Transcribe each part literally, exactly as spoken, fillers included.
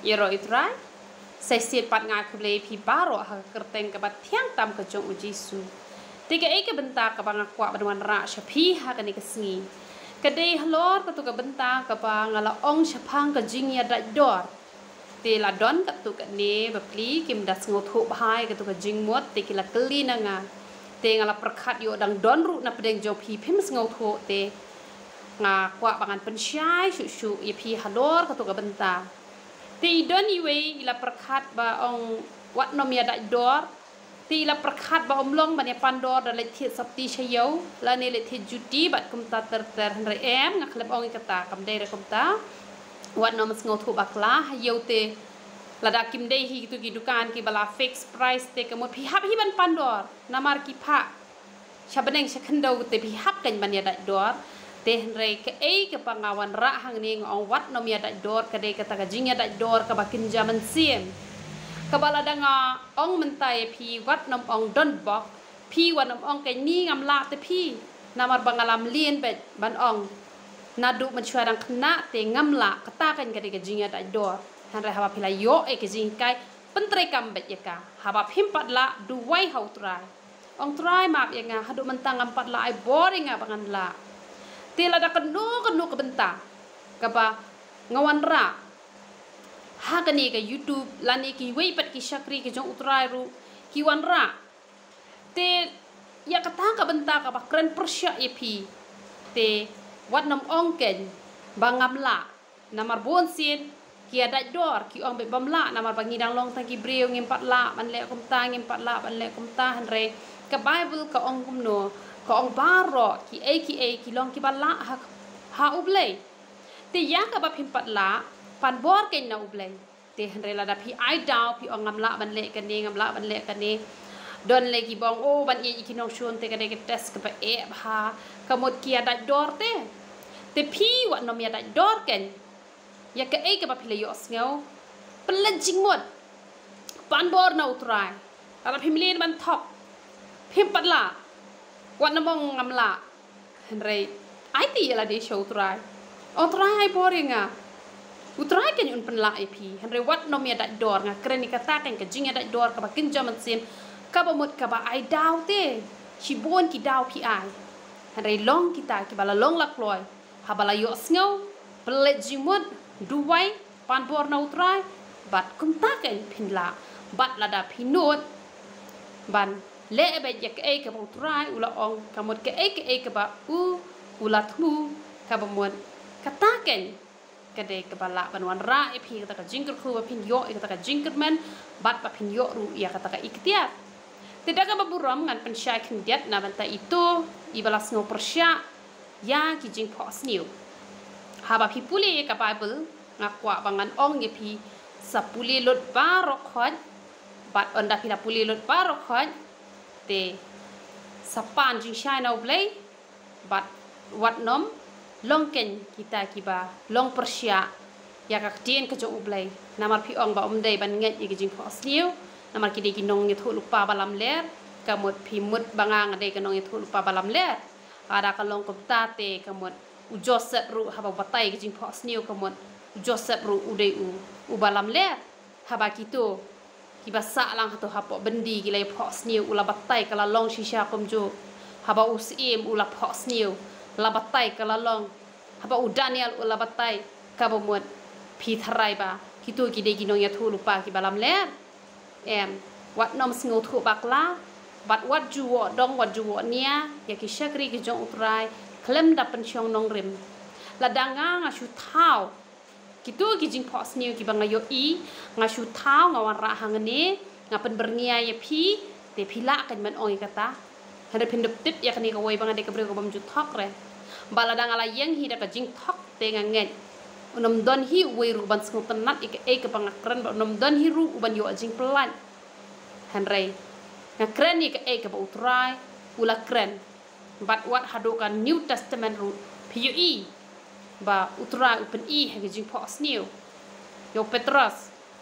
Yero itrai sai sit pat nga kuble pi baro ha kerteng ke bat thiang tam ke jong ujisu tiga e ke benta ke bang kwa banwan ra shapi ha ke ni ke sngi ke dei hlor ke tu ke benta ke ba ngala ong shapang ke jing ya da dor te la don ke tu ke ne ba pli kim das ngot hu bhai ke tu ke jing mot te ki la kli na nga te ngala perkhat yo dang don ru na pedeng jo pi phim sngot hu te nga kwa bangan pensyai shu shu ye pi halor ke tu ke benta ti don iwe ila perkhat ba ong wat nom ya da dor ti ila perkhat ba omlong ban ya pandor da le thit sapti chayo la ne le thit juti bat kum ta ter ter re em nga khlep ong kata kam de re kum ta wat nom sngo thu bakla hayo te la da kim de hi tu ki dukan ki bala fixed price te ke mo pi hap hi ban pandor namar ki pha chabeneng chakhndo te pi hap kan ban ya da dor te re ke e ke pangawan ra hang ni ngong wat nom ya da dor ke de kata ka jing ya da dor ka bakin jaman siem ka bala danga ong mentai pi wat nom ong don bok pi wat nom ong ke ni ngam la te pi namar bangalam lien bet ban ong nadu mencuarang kena te ngam la kata kan ke de ka jing ya da dor han re haba pila yo e ke jing kai pentre kam bet ya ka haba phimpat la du wai hau trai ong trai map ya nga hadu mentang ampat la ai boring nga bangan la tila da kenu kenu ke benta kapa ngawan ra ha kani ke YouTube lani ki wei pat ki shakri ke jong utrai ru ki wan ra te ya kata ka benta ka bakren persya epi te wat nam ong ken bangam la namar bon sin ki ada dor ki ong be bam la namar bangidang long tang ki breu ngim pat la ban le kum ta ngim pat la ban le kum ta han re ka bible ka ong kum no ko ong baro ki e ki e ki long ki bala ha ha ublei te ya ka ba phim pat la pan bor ken na ublei te han re la da pi ai daw pi ong ngam la ban le kan ni ngam la ban le kan ni don le ki bong o ban e ki nong shon te ka de ke test ka ba e ha ka mot ki ada dor te te pi wa nom ya da dor ken ya ka e ka ba pi le yo sngo plan jing mot pan bor na utrai ala phim len ban thok phim pat laวันน้ำมองงำละเห็นไรไอตีอะไรดีโชว์ตรายอ๋อตรายไอ้พอเองอ่ะอุตรายกันอยู่เป็นละไอพีเห็นไรวัดนมยาดัดดอร์ไงกรณีกระตากันกับจิงยาดัดดอร์กับกินจามันเสียมกับหมดกับไอดาวเต้ชิบวนกี่ดาวพี่ไอเห็นไรลองกี่ตากี่บาลลองลักลอยฮาบาลายอสเงาเปลดจิมดดูไว้ปานบอร์นาอุตรายบัดกุมตากันพินละบัดระดับพิโนดบันเละไปอยากเอกกับอุตรายอุลาองกับหมดกับเอกเอกกับอูอุลาทูกับหมดกตาเก่งกับเด็กกับละบันวันระไอพีกับตะจิงกระครูกับพินโยอีกับตะจิงกระมันบัดกับพินโยรูอยากกับตะอีกเดียแต่ดักกับบุรุษงานเป็นชายขึ้นเดียดนะบันตะอีตัวอีบลาสโนปรชายากิจิงพอสนิวหาบพิปุลีกับไบเบิลงักว่าบางงานองเยพีสับปุลีลดบารอกฮอดบัดอันดาพิลาปุลีลดบารอกฮอดเตสปานจิงชายนาอุบเลยบัดวัดน้ำลองเก่งกีตากีบาลองปรชยาอยากเตียนกระจกอุบเลยนามาพี่องบ่อมได้บันเงยอีกจิงพอสนิวนามากินได้กินนองยทุลุปาบาลัมเลร์กำหมดพิมุดบางงานได้กินนองยทุลุปาบาลัมเลร์อาดากลองกับตาเตกำหมดอุจเสบรูฮับบัตไตกจิงพอสนิวกำหมดอุจเสบรูอุเดอูอุบาลัมเลร์ฮับากิโตki basa lang hato hapo bendi gilai phos niu ula batai kala long shisha komjo haba usim ula phos niu la batai kala long haba u daniel ula batai kabomot phi tharai ba kitu ki de ginong ya thu lupa ki balam le em wat nom sngo thu bakla bat wat juwo dong wat juwo nia ya ki shakri ki jong utrai klem da pensiong nong rim la danga nga shu thao kitu ki jing phos niu ki banga yo i nga shu thao nga wan ra hang ne nga pen bernia ya phi te phila kan man oi kata hande phin dip tip ya kan ka woi banga de ka bre ko bam ju thok re bala danga la yeng hi da ka jing thok te nga nge unom don hi wei ru ban sung tanat ik e ka banga kren ba unom don hi ru ban yo jing plan han re nga kren ni ka e ka ba utrai ula kren bat wat hadu kan new testament ru phi yo i ba utra upen i hege jing phos niu yo petros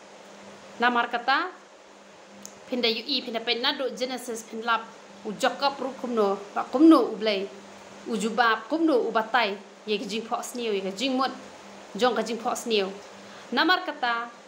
namar kata pinda yu i pinda pen nado genesis pin lap u jacob ru kumno ba kumno ublei u jubab kumno u batai ye jing phos niu ye jing mot jong ka jing phos niu namar kata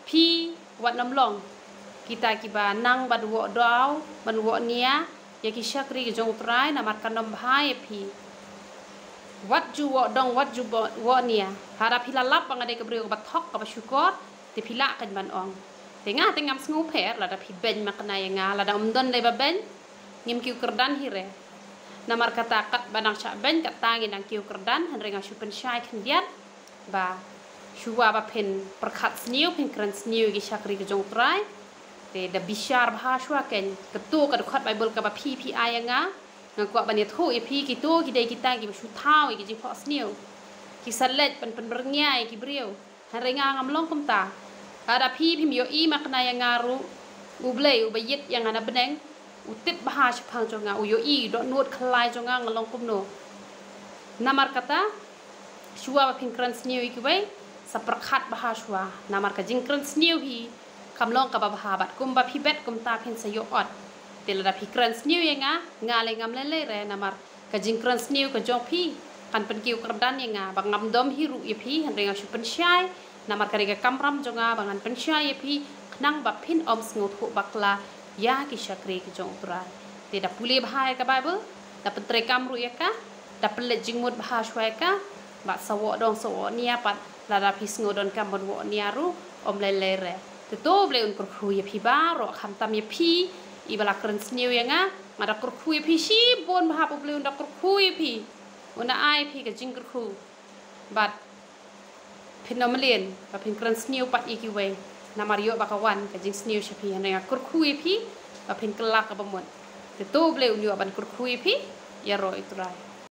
pi wat nam long kita kiba nang bad wo daw ban wo nia ya ki syakri jong trai namar kanom bhai pi wat ju wo dong wat ju wo nia harap hilalap pangade ke brio bathok ka syukor te pila kan ban ong tengah tengam sngu pher la da pi ben makna ya nga la da umdon le ba ben ngim kiu kerdan hire namar kata kat banang sha ben kat tangi nang kiu kerdan han renga shupen shai khndiat ba shuwa ba pen perkhat sniu pen kran sniu gi syakri ke jong trai te da bishar bha shwa ken ketu ka khat bible ka ba pi pi ai nga nga kwa ban thu e pi ki tu ki dei kita ki shu thau ki ji pho sniu ki salet pen pen berngai ki brio han renga ngam long kum ta ada pi pi mio i makna ya ngaru ublei ubayit yang ana beneng utit bha shphang jonga u yo i do nuot khlai jonga ngalong kum no namar kata shua ba pin kran sniu ki bai saperkhat bha shwa namar ka jing kran sniu hi kamlong ka ba bha bat kum ba pi bet kum ta pin sayo ot tel da pi kran sniu ya nga nga le ngam le le re namar ka jing kran sniu ka jong pi kan pen kiu kerdan ya nga ba ngam dom hi ru ye pi han renga shu pen shai namar ka rega kamram jonga bangan pen shai ye pi knang ba pin om sngo thu bakla ya ki syakri ki jong trai te da pule bhai ka bible da petre kam ru ya ka da pelet jingmut bha shwai ka ba sawo dong sawo nia pat la da pi sngo don kam bon wo nia ru om le le re te to ble un kur khu ye pi ba ro kham tam ye pi i bala kren sniu ya nga ma da kur khu ye pi shi bon bha pu ble un da kur khu ye pi una ai pi ka jing kur khu bat pin no mlien ba pin kren sniu pat i ki we na mario bakawan ka jing sniu shapi na kur khu ye pi ba pin kelak ka bamon te to ble un yo ban kur khu ye pi ya ro itu rai